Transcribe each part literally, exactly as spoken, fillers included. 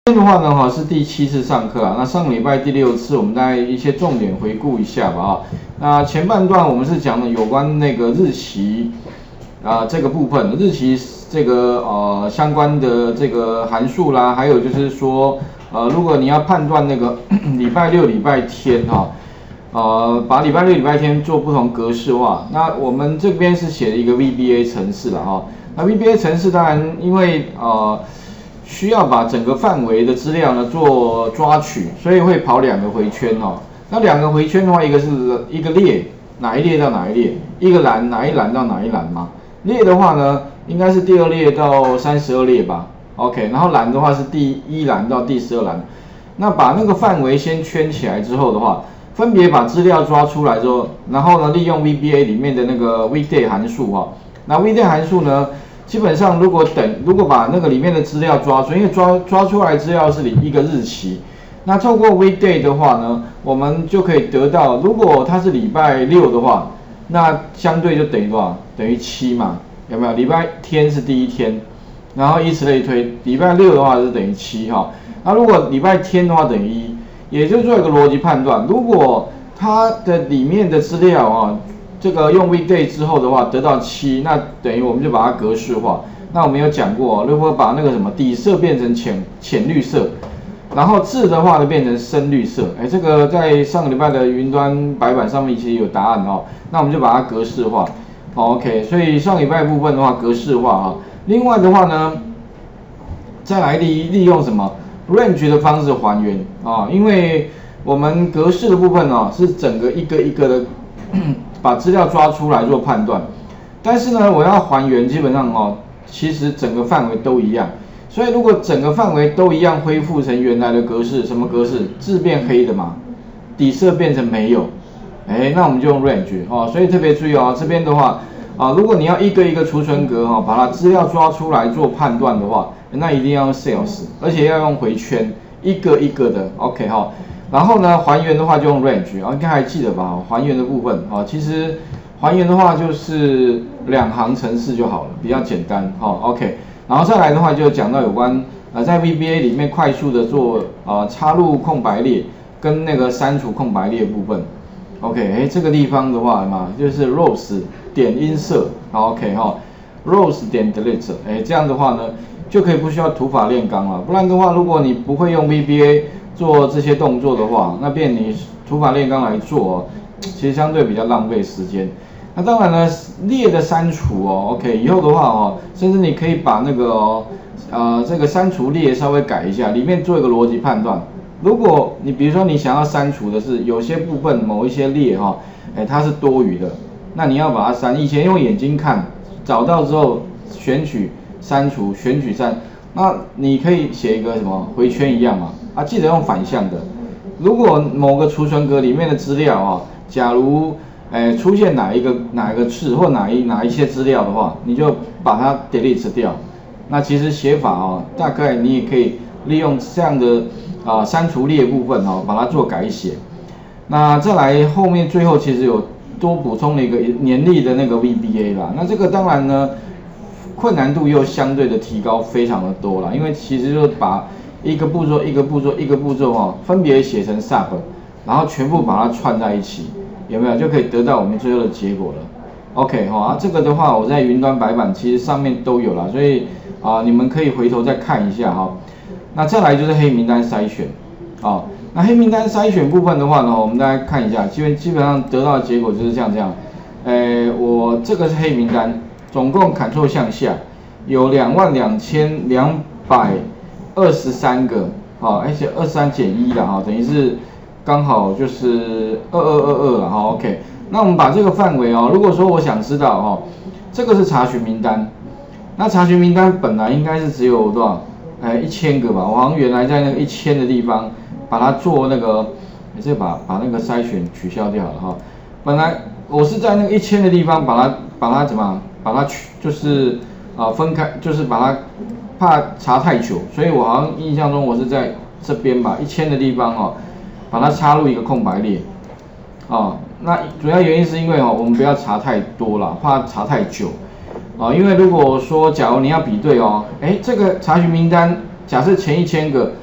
今天的话呢，哈是第七次上课啊。那上个礼拜第六次，我们大概一些重点回顾一下吧啊。那前半段我们是讲的有关那个日期啊、呃、这个部分，日期这个呃相关的这个函数啦，还有就是说呃如果你要判断那个礼拜六、礼拜天哈，呃把礼拜六、礼拜天做不同格式化。那我们这边是写了一个 V B A 程式了哈。那 V B A 程式当然因为呃。需要把整个范围的资料呢做抓取，所以会跑两个回圈哦。那两个回圈的话，一个是一个列，哪一列到哪一列；一个栏，哪一栏到哪一栏嘛。列的话呢，应该是第二列到三十二列吧。OK， 然后栏的话是第一栏到第十二栏。那把那个范围先圈起来之后的话，分别把资料抓出来之后，然后呢利用 V B A 里面的那个 weekday 函数哈。那 weekday 函数呢？基本上，如果等如果把那个里面的资料抓出，因为抓抓出来资料是一个日期，那透过 weekday 的话呢，我们就可以得到，如果它是礼拜六的话，那相对就等于多少？等于七嘛，有没有？礼拜天是第一天，然后以此类推，礼拜六的话是等于七哈。那如果礼拜天的话等于一，也就做一个逻辑判断，如果它的里面的资料啊。这个用 weekday 之后的话，得到七，那等于我们就把它格式化。那我们有讲过，如果把那个什么底色变成浅浅绿色，然后字的话呢变成深绿色，哎，这个在上个礼拜的云端白板上面其实有答案哦。那我们就把它格式化。好 ，OK， 所以上礼拜部分的话格式化啊。另外的话呢，再来利利用什么 range 的方式还原啊，因为我们格式的部分哦是整个一个一个的。把资料抓出来做判断，但是呢，我要还原，基本上哦，其实整个范围都一样。所以如果整个范围都一样，恢复成原来的格式，什么格式？字变黑的嘛，底色变成没有，哎，那我们就用 range 哦。所以特别注意哦，这边的话啊，如果你要一个一个储存格哈、哦，把它资料抓出来做判断的话，那一定要用 sales， 而且要用回圈，一个一个的 ，OK 哈、哦。然后呢，还原的话就用 range， 啊，应该还记得吧？还原的部分啊，其实还原的话就是两行程式就好了，比较简单，哈、哦、，OK。然后再来的话就讲到有关呃在 V B A 里面快速的做呃插入空白列跟那个删除空白列部分 ，OK， 哎，这个地方的话嘛，就是 rows 点 insert， 好 OK 哈、哦、，rows 点 delete， 哎，这样的话呢就可以不需要土法炼钢了，不然的话如果你不会用 V B A。做这些动作的话，那变你土法炼钢来做、哦，其实相对比较浪费时间。那当然呢，列的删除哦 ，OK， 以后的话哦，甚至你可以把那个哦，呃，这个删除列稍微改一下，里面做一个逻辑判断。如果你比如说你想要删除的是有些部分某一些列哈、哦，哎，它是多余的，那你要把它删。以前用眼睛看，找到之后选取删除，选取删。那你可以写一个什么回圈一样嘛？啊，记得用反向的。如果某个储存格里面的资料啊，假如诶出现哪一个哪一个字或哪一哪一些资料的话，你就把它 delete 掉。那其实写法啊，大概你也可以利用这样的啊删除列部分哦、啊，把它做改写。那再来后面最后其实有多补充了一个年历的那个 V B A 啦。那这个当然呢。困难度又相对的提高非常的多了，因为其实就把一个步骤一个步骤一个步骤哈，分别写成 sub， 然后全部把它串在一起，有没有就可以得到我们最后的结果了 ？OK 哈、啊，这个的话我在云端白板其实上面都有了，所以啊你们可以回头再看一下哈。那再来就是黑名单筛选啊，那黑名单筛选部分的话呢，我们大家看一下，基本基本上得到的结果就是像这样，呃，我这个是黑名单。总共 Ctrl 向下有两万两千两百二十三个，啊，而且二十三减一了哈，等于是刚好就是二二二二了哈 ，OK。那我们把这个范围哦，如果说我想知道哦，这个是查询名单，那查询名单本来应该是只有多少？哎，一千个吧，我好像原来在那个一千的地方把它做那个，这把把那个筛选取消掉了哈。本来我是在那个一千的地方把它把它怎么？把它取就是啊、呃、分开，就是把它怕查太久，所以我好像印象中我是在这边吧，一千的地方哦，把它插入一个空白列，啊，那主要原因是因为哦，我们不要查太多了，怕查太久，啊，因为如果说假如你要比对哦，哎，这个查询名单假设前一千个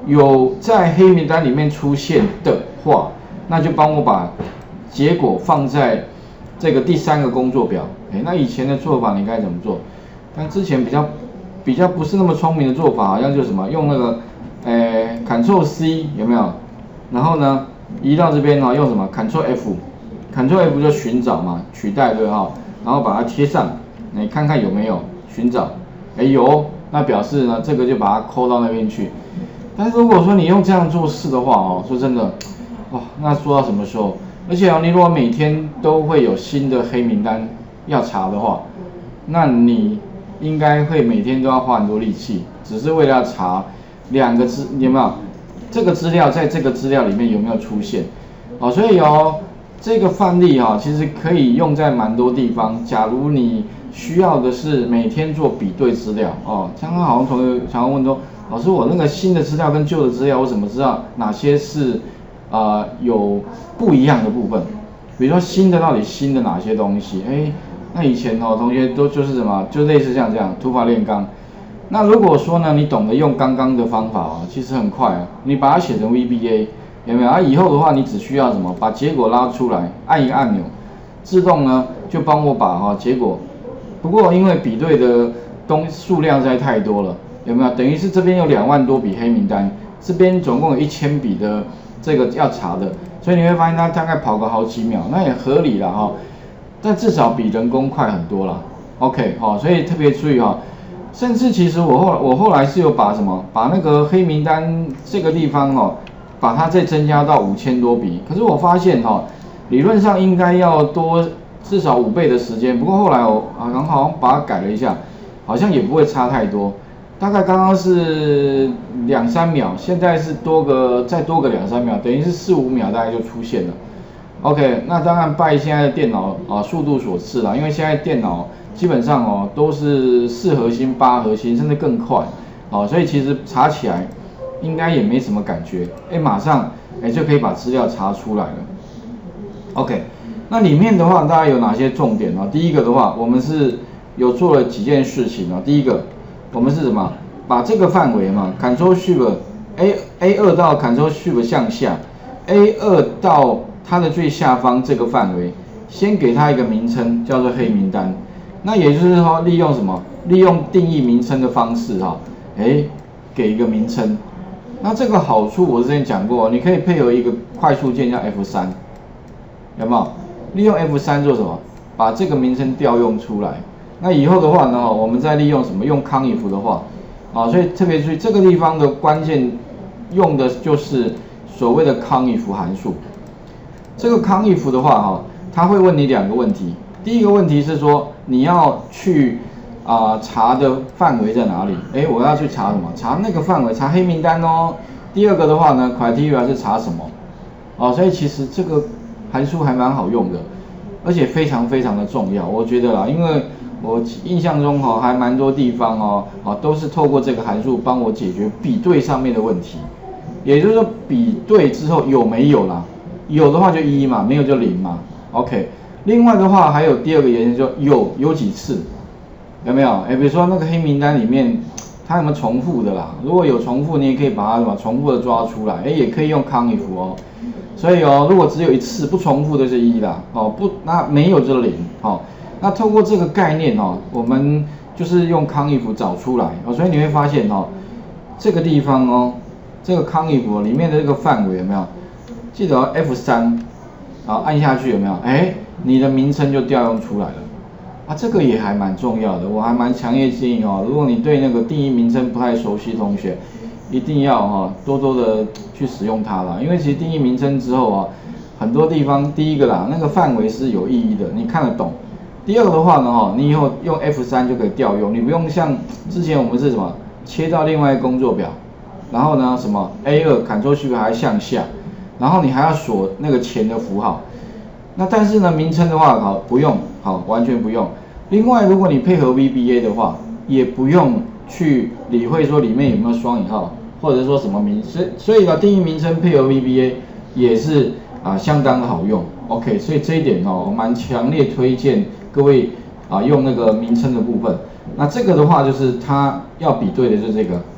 有在黑名单里面出现的话，那就帮我把结果放在这个第三个工作表。哎，那以前的做法你该怎么做？但之前比较比较不是那么聪明的做法，好像就是什么用那个呃 Ctrl C 有没有？然后呢移到这边哦，用什么 Ctrl F，Ctrl F 就寻找嘛，取代对哈，然后把它贴上，你看看有没有寻找？哎有，那表示呢这个就把它抠到那边去。但是如果说你用这样做事的话哦，说真的，哇，那说到什么时候？而且哦，你如果每天都会有新的黑名单要查的话，那你应该会每天都要花很多力气，只是为了要查两个资有没有这个资料在这个资料里面有没有出现？哦，所以哦，这个范例哈、哦，其实可以用在蛮多地方。假如你需要的是每天做比对资料哦，刚刚好像同学常问说，老师我那个新的资料跟旧的资料，我怎么知道哪些是啊、呃、有不一样的部分？比如说新的到底新的哪些东西？哎，那以前哦同学都就是什么，就类似像这样土法炼钢。那如果说呢，你懂得用刚刚的方法哦，其实很快啊，你把它写成 V B A 有没有？啊，以后的话你只需要什么，把结果拉出来，按一个按钮，自动呢就帮我把哈、哦、结果。不过因为比对的东数量实在太多了，有没有？等于是这边有两万多笔黑名单，这边总共有一千笔的这个要查的，所以你会发现它大概跑个好几秒，那也合理了哈、哦。但至少比人工快很多了。OK 好、哦，所以特别注意哈、哦。甚至其实我后我后来是有把什么，把那个黑名单这个地方哦，把它再增加到五千多笔。可是我发现哈、哦，理论上应该要多至少五倍的时间。不过后来我好像好像把它改了一下，好像也不会差太多。大概刚刚是两三秒，现在是多个再多个两三秒，等于是四五秒大概就出现了。OK， 那当然拜现在的电脑啊速度所赐啦，因为现在电脑基本上哦都是四核心、八核心，甚至更快，哦，所以其实查起来应该也没什么感觉，哎，马上哎就可以把资料查出来了。OK， 那里面的话大概有哪些重点呢？第一个的话，我们是有做了几件事情啊。第一个，我们是什么？把这个范围嘛 ，Ctrl Shift A A 二到 Ctrl Shift 向下 ，A 二到它的最下方这个范围，先给它一个名称，叫做黑名单。那也就是说，利用什么？利用定义名称的方式哈，哎，给一个名称。那这个好处我之前讲过，你可以配合一个快速键叫 F 三，有没有？利用 F 三做什么？把这个名称调用出来。那以后的话呢，我们再利用什么？用 conif 的话，啊，所以特别注意这个地方的关键用的就是所谓的 conif 函数。这个 conif 的话哈，它会问你两个问题。第一个问题是说你要去啊、呃、查的范围在哪里？哎，我要去查什么？查那个范围，查黑名单哦。第二个的话呢 ，criteria 是查什么？哦，所以其实这个函数还蛮好用的，而且非常非常的重要，我觉得啦，因为我印象中哈、哦、还蛮多地方哦啊都是透过这个函数帮我解决比对上面的问题，也就是说比对之后有没有啦？有的话就一嘛，没有就零嘛。OK。另外的话，还有第二个原因，就有有几次，有没有？哎，比如说那个黑名单里面，它有没有重复的啦？如果有重复，你也可以把它什么重复的抓出来，哎，也可以用 conif 哦。所以哦，如果只有一次不重复的是一啦，哦不，那没有就是零，哦。那透过这个概念哦，我们就是用 conif 找出来哦，所以你会发现哦，这个地方哦，这个 conif 里面的这个范围有没有？记得、哦、F 三，好按下去有没有？哎。你的名称就调用出来了，啊，这个也还蛮重要的，我还蛮强烈建议哦，如果你对那个定义名称不太熟悉，同学一定要哈、哦、多多的去使用它啦，因为其实定义名称之后啊，很多地方第一个啦，那个范围是有意义的，你看得懂；第二个的话呢，哈，你以后用 F 三就可以调用，你不用像之前我们是什么切到另外一个工作表，然后呢什么 A 二 Ctrl Shift 还向下，然后你还要锁那个前的符号。那但是呢，名称的话，好不用，好完全不用。另外，如果你配合 V B A 的话，也不用去理会说里面有没有双引号，或者说什么名，所以所以呢，定义名称配合 V B A 也是啊相当的好用。OK， 所以这一点哦，我蛮强烈推荐各位啊用那个名称的部分。那这个的话，就是它要比对的就是这个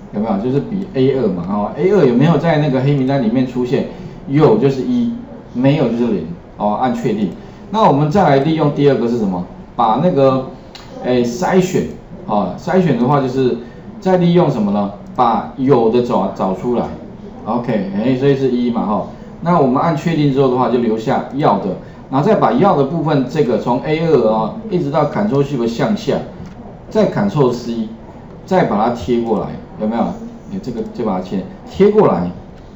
有没有？就是比 A 二嘛，哦 A 二有没有在那个黑名单里面出现？有就是一，没有就是零，哦，按确定。那我们再来利用第二个是什么？把那个，哎，筛选，啊，筛选的话就是再利用什么呢？把有的找找出来 ，OK， 哎，所以是一嘛，哈。那我们按确定之后的话，就留下要的，然后再把要的部分这个从 A 二啊一直到 Ctrl Shift 向下，再 Ctrl C， 再把它贴过来，有没有？你这个就把它贴贴过来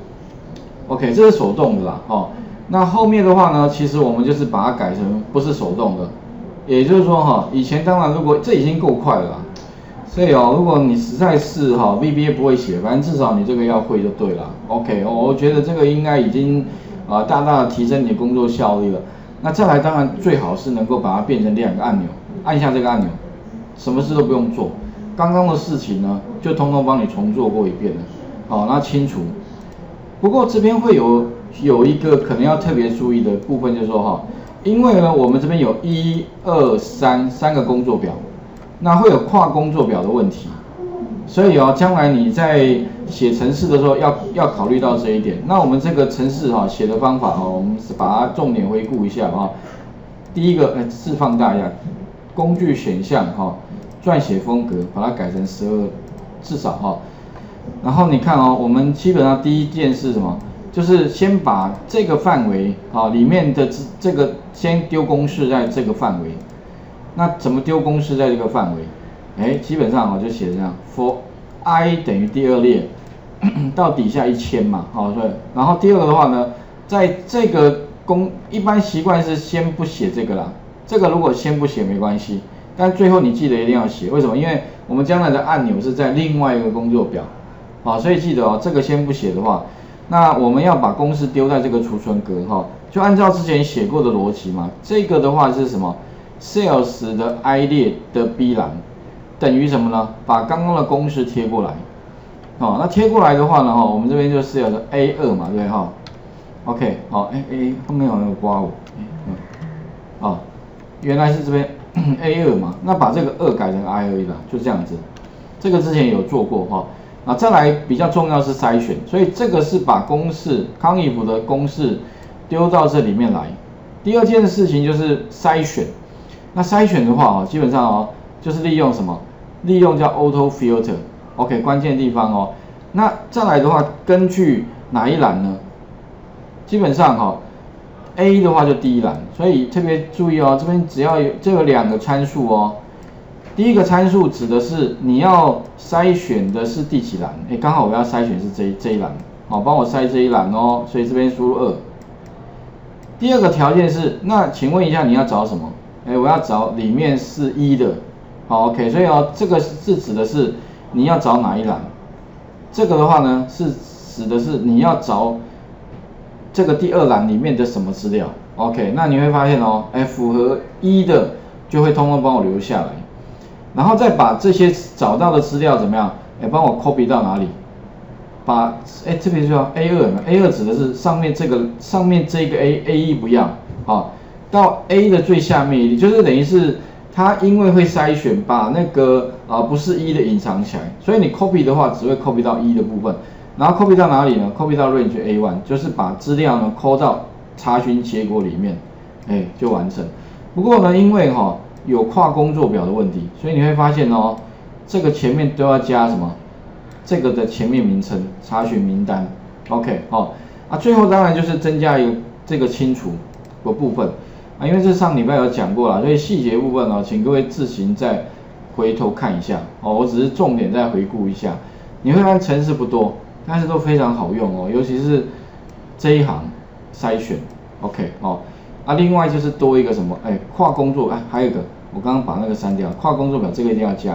，OK， 这是手动的啦，哦。那后面的话呢，其实我们就是把它改成不是手动的，也就是说哈，以前当然如果这已经够快了啦，所以哦，如果你实在是哈 V B A 不会写，反正至少你这个要会就对了 ，OK， 哦，我觉得这个应该已经啊、呃、大大的提升你的工作效率了。那再来当然最好是能够把它变成两个按钮，按下这个按钮，什么事都不用做，刚刚的事情呢就通通帮你重做过一遍了，好，那清除。不过这边会有。有一个可能要特别注意的部分，就是说哈，因为呢，我们这边有一二三三个工作表，那会有跨工作表的问题，所以哦，将来你在写程式的时候要要考虑到这一点。那我们这个程式哈写的方法哦，我们是把它重点回顾一下啊。第一个，哎，字放大一下，工具选项哈，撰写风格把它改成十二，至少哈。然后你看哦，我们基本上第一件是什么？就是先把这个范围啊里面的这个先丢公式在这个范围，那怎么丢公式在这个范围？哎，基本上我就写这样 ，for i 等于第二列到底下一千嘛，好，所以然后第二个的话呢，在这个公一般习惯是先不写这个啦，这个如果先不写没关系，但最后你记得一定要写，为什么？因为我们将来的按钮是在另外一个工作表，好，所以记得哦，这个先不写的话。那我们要把公式丢在这个储存格哈，就按照之前写过的逻辑嘛。这个的话是什么 ？Sales 的 I 列的 B 栏等于什么呢？把刚刚的公式贴过来，哦，那贴过来的话呢，哈，我们这边就 Sales A 二嘛，对不对哈 ？OK， 好，哎哎，后面好像有刮我，嗯，哦，原来是这边 A 二嘛，那把这个二改成 I 而已啦，就这样子。这个之前有做过哈。啊，再来比较重要是筛选，所以这个是把公式康if的公式丢到这里面来。第二件事情就是筛选，那筛选的话啊，基本上哦，就是利用什么？利用叫 auto filter，OK， 关键地方哦。那再来的话，根据哪一栏呢？基本上哈、哦、，A 的话就第一栏，所以特别注意哦，这边只要有这有两个参数哦。第一个参数指的是你要筛选的是第几栏？哎，刚好我要筛选是这这一栏，好，帮我筛这一栏哦，所以这边输入二。第二个条件是，那请问一下你要找什么？哎，我要找里面是一的，好 ，OK， 所以哦，这个是指的是你要找哪一栏？这个的话呢，是指的是你要找这个第二栏里面的什么资料 ？OK， 那你会发现哦，哎，符合一的就会通通帮我留下来。然后再把这些找到的资料怎么样？哎，帮我 copy 到哪里？把哎这边就要 A 二 A 二指的是上面这个上面这个 A A 一不要啊，到 A 的最下面，也就是等于是它因为会筛选，把那个啊不是一的隐藏起来，所以你 copy 的话只会 copy 到一的部分，然后 copy 到哪里呢 ？copy 到 range A 一， 就是把资料呢 copy 到查询结果里面，哎就完成。不过呢，因为哈、哦。有跨工作表的问题，所以你会发现哦，这个前面都要加什么？这个的前面名称查询名单 ，OK 哦，啊，最后当然就是增加一个这个清除的部分啊，因为这上礼拜有讲过了，所以细节部分哦，请各位自行再回头看一下哦，我只是重点再回顾一下，你会发现程式不多，但是都非常好用哦，尤其是这一行筛选 ，OK 哦。啊，另外就是多一个什么？哎，跨工作，哎，还有一个，我刚刚把那个删掉，跨工作表这个一定要加。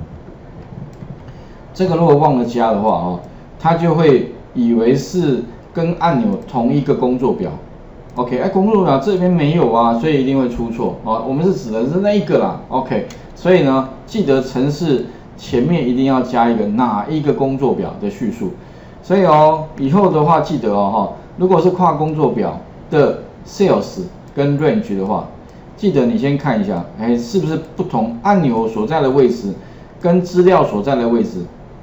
这个如果忘了加的话哦，它就会以为是跟按钮同一个工作表。OK， 哎，工作表这边没有啊，所以一定会出错哦。我们是指的是那一个啦。OK， 所以呢，记得程式前面一定要加一个哪一个工作表的叙述。所以哦，以后的话记得哦哈，如果是跨工作表的 Sales 跟 Range 的话，记得你先看一下，哎，是不是不同按钮所在的位置跟资料所在的位置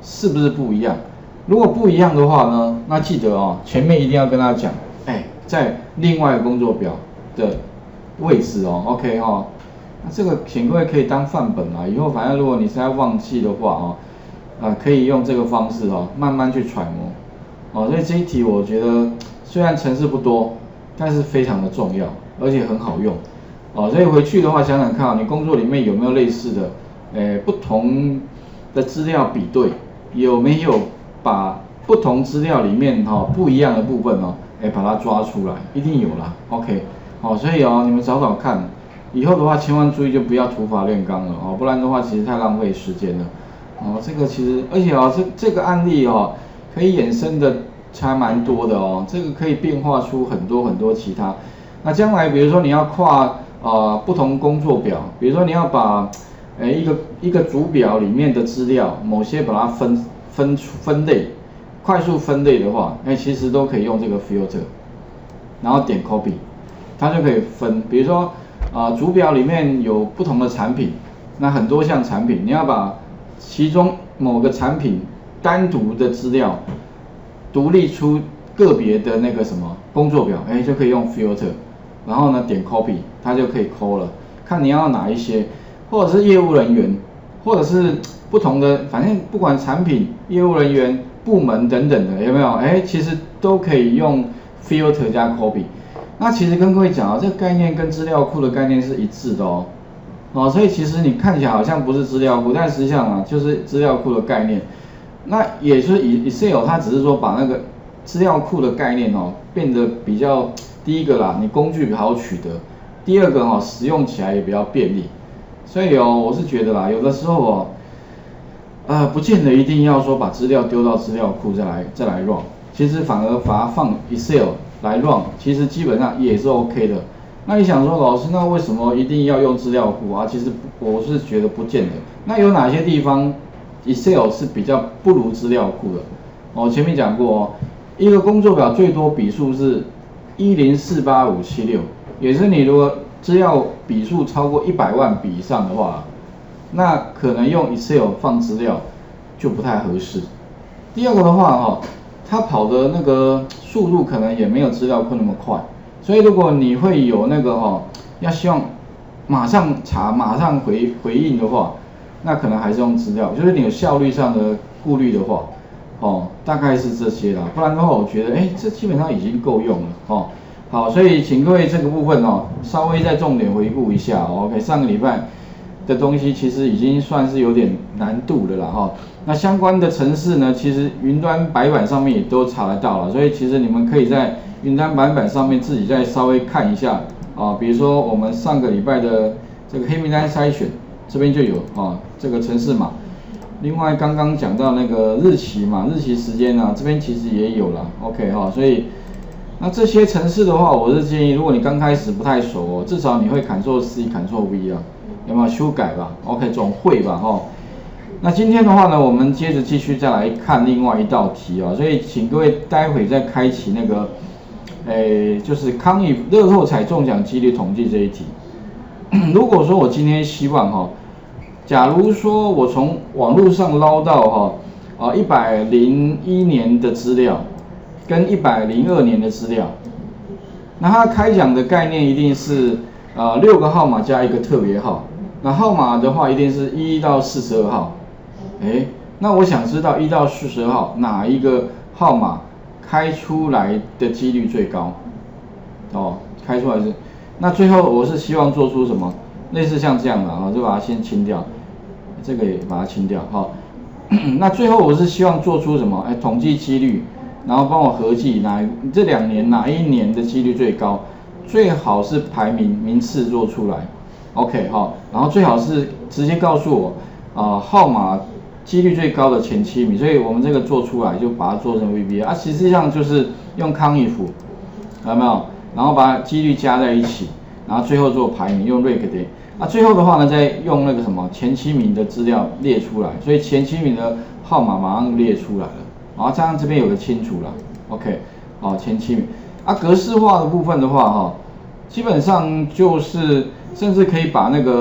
是不是不一样？如果不一样的话呢，那记得哦，前面一定要跟他讲，哎，在另外工作表的位置哦 ，OK 哦，那这个请各位可以当范本啦，以后反正如果你实在忘记的话哦，啊，可以用这个方式哦，慢慢去揣摩哦。所以这一题我觉得虽然程式不多，但是非常的重要，而且很好用哦。所以回去的话想想看啊，你工作里面有没有类似的，诶，不同的资料比对，有没有把不同资料里面哈、哦、不一样的部分哦，哎把它抓出来，一定有啦 ，OK， 好、哦，所以哦你们找找看，以后的话千万注意就不要土法炼钢了哦，不然的话其实太浪费时间了。哦，这个其实，而且哦，这这个案例哦，可以衍生的还蛮多的哦，这个可以变化出很多很多其他。那将来比如说你要跨呃不同工作表，比如说你要把呃一个一个组表里面的资料，某些把它分分分类，快速分类的话，哎其实都可以用这个 filter， 然后点 copy， 它就可以分。比如说啊、呃、组表里面有不同的产品，那很多项产品，你要把其中某个产品单独的资料独立出个别的那个什么工作表，哎，就可以用 filter， 然后呢点 copy， 它就可以 call 了。看你要哪一些，或者是业务人员，或者是不同的，反正不管产品、业务人员、部门等等的，有没有？哎，其实都可以用 filter 加 copy。那其实跟各位讲啊，这个概念跟资料库的概念是一致的哦。哦，所以其实你看起来好像不是资料库，但实际上啊就是资料库的概念。那也就是 Excel 它只是说把那个资料库的概念哦变得比较，第一个啦，你工具好取得，第二个哈、哦、使用起来也比较便利。所以哦，我是觉得啦，有的时候哦，呃，不见得一定要说把资料丢到资料库再来再来 run， 其实反而把它放 Excel 来 run， 其实基本上也是 OK 的。那你想说，老师，那为什么一定要用资料库啊？其实我是觉得不见得。那有哪些地方 Excel 是比较不如资料库的？我、哦、前面讲过哦，一个工作表最多笔数是一零四八五七六，也是你如果资料笔数超过一百万笔以上的话，那可能用 Excel 放资料就不太合适。第二个的话哈，它跑的那个速度可能也没有资料库那么快。所以如果你会有那个哈、哦，要希望马上查、马上回回应的话，那可能还是用资料，就是你有效率上的顾虑的话，哦，大概是这些啦。不然的话，我觉得哎，这基本上已经够用了哦。好，所以请各位这个部分哦，稍微再重点回顾一下、哦。OK， 上个礼拜的东西其实已经算是有点难度的了哈、哦。那相关的程式呢，其实云端白板上面也都查得到了，所以其实你们可以在云端白板上面自己再稍微看一下啊，比如说我们上个礼拜的这个黑名单筛选，这边就有啊这个程式码。另外刚刚讲到那个日期嘛，日期时间啊，这边其实也有了 ，OK 哈、啊，所以那这些程式的话，我是建议，如果你刚开始不太熟哦，至少你会 Ctrl C、Ctrl V 啊，有没有修改吧 ？OK， 总会吧哈、哦。那今天的话呢，我们接着继续再来看另外一道题啊，所以请各位待会再开启那个。诶，就是康益乐透彩中奖几率统计这一题。如果说我今天希望哈，假如说我从网络上捞到哈啊一百零一年的资料跟一百零二年的资料，那它开奖的概念一定是呃六个号码加一个特别号，那号码的话一定是一到四十二号。诶，那我想知道一到四十二号哪一个号码开出来的几率最高，哦，开出来是，那最后我是希望做出什么，类似像这样的啊，就把它先清掉，这个也把它清掉，好、哦，那最后我是希望做出什么，哎，统计几率，然后帮我合计哪这两年哪一年的几率最高，最好是排名名次做出来 ，OK 好、哦，然后最好是直接告诉我啊、呃、号码。几率最高的前七名，所以我们这个做出来就把它做成 V B A 啊，实际上就是用康if，有没有？然后把几率加在一起，然后最后做排名，用 rank 点。啊，最后的话呢，再用那个什么前七名的资料列出来，所以前七名的号码马上列出来了。然后这样这边有个清楚了 ，OK， 好，前七名。啊，格式化的部分的话，哈，基本上就是甚至可以把那个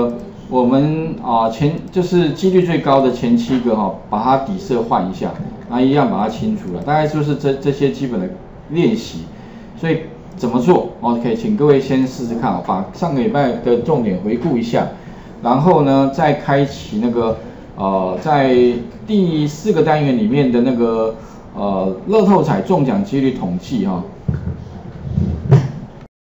我们啊前就是几率最高的前七个哈、哦，把它底色换一下，那一样把它清除了，大概就是这这些基本的练习。所以怎么做 ？OK， 请各位先试试看啊，把上个礼拜的重点回顾一下，然后呢再开启那个呃在第四个单元里面的那个呃乐透彩中奖几率统计哈、哦。